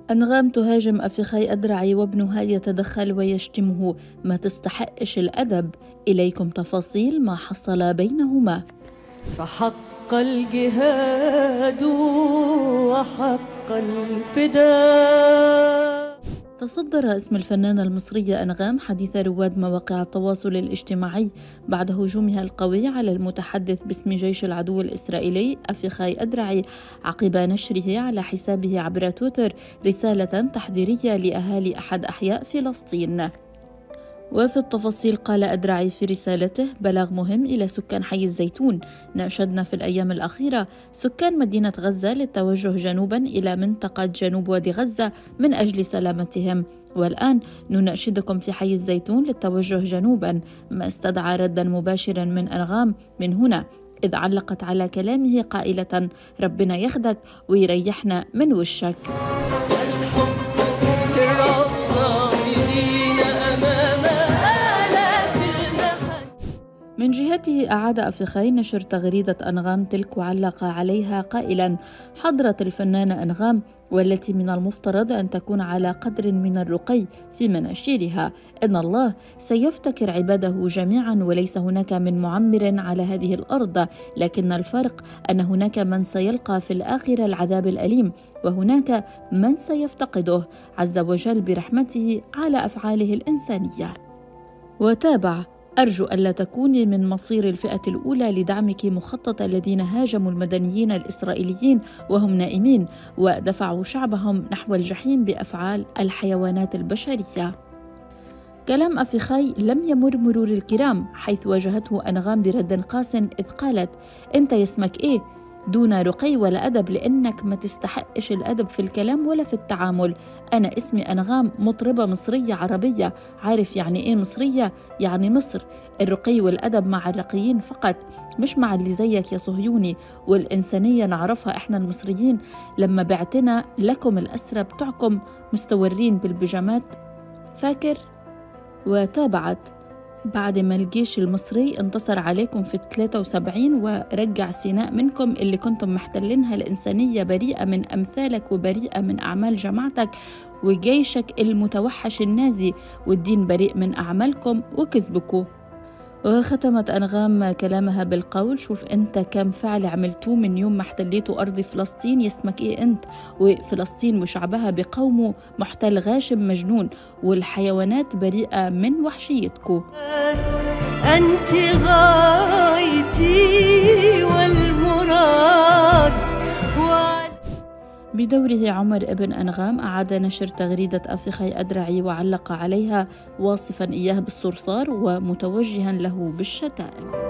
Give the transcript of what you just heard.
أنغام تهاجم أفيخاي أدرعي وابنها يتدخل ويشتمه، ما تستحقش الأدب. إليكم تفاصيل ما حصل بينهما. فحق الجهاد وحق الفداء. تصدر اسم الفنانة المصرية أنغام حديث رواد مواقع التواصل الاجتماعي بعد هجومها القوي على المتحدث باسم جيش العدو الإسرائيلي أفيخاي أدرعي عقب نشره على حسابه عبر تويتر رسالة تحذيرية لأهالي أحد أحياء فلسطين. وفي التفاصيل قال أدرعي في رسالته: بلاغ مهم إلى سكان حي الزيتون. ناشدنا في الأيام الأخيرة سكان مدينة غزة للتوجه جنوبا إلى منطقة جنوب وادي غزة من أجل سلامتهم، والآن نناشدكم في حي الزيتون للتوجه جنوبا، ما استدعى ردا مباشرا من أنغام من هنا، إذ علقت على كلامه قائلة: ربنا ياخدك ويريحنا من وشك. من جهته أعاد أفيخاي نشر تغريدة أنغام تلك وعلق عليها قائلاً: حضرة الفنانة أنغام، والتي من المفترض أن تكون على قدر من الرقي في مناشيرها، إن الله سيفتكر عباده جميعاً، وليس هناك من معمر على هذه الأرض، لكن الفرق أن هناك من سيلقى في الآخرة العذاب الأليم، وهناك من سيفتقده عز وجل برحمته على أفعاله الإنسانية. وتابع: أرجو ألا تكوني من مصير الفئة الأولى لدعمك مخطط الذين هاجموا المدنيين الإسرائيليين وهم نائمين ودفعوا شعبهم نحو الجحيم بأفعال الحيوانات البشرية. كلام أفيخاي لم يمر مرور الكرام، حيث واجهته أنغام برد قاس إذ قالت: أنت اسمك إيه؟ دون رقي ولا أدب، لأنك ما تستحقش الأدب في الكلام ولا في التعامل. أنا اسمي أنغام، مطربة مصرية عربية. عارف يعني إيه مصرية؟ يعني مصر. الرقي والأدب مع الرقيين فقط، مش مع اللي زيك يا صهيوني. والإنسانية نعرفها إحنا المصريين، لما بعتنا لكم الأسرى بتوعكم مستورين بالبيجامات، فاكر؟ وتابعت: بعد ما الجيش المصري انتصر عليكم في 73 ورجع سيناء منكم اللي كنتم محتلينها، الإنسانية بريئة من أمثالك وبريئة من أعمال جماعتك وجيشك المتوحش النازي، والدين بريء من أعمالكم وكذبكم. وختمت أنغام كلامها بالقول: شوف أنت كم فعل عملتوه من يوم ما احتليتوا أرض فلسطين، يسمك إيه أنت؟ وفلسطين وشعبها بقومه محتل غاشم مجنون، والحيوانات بريئة من وحشيتكم. أنت غايتي والمراد. بدوره عمر ابن أنغام أعاد نشر تغريدة أفيخاي أدرعي وعلق عليها واصفا إياه بالصرصار ومتوجها له بالشتائم.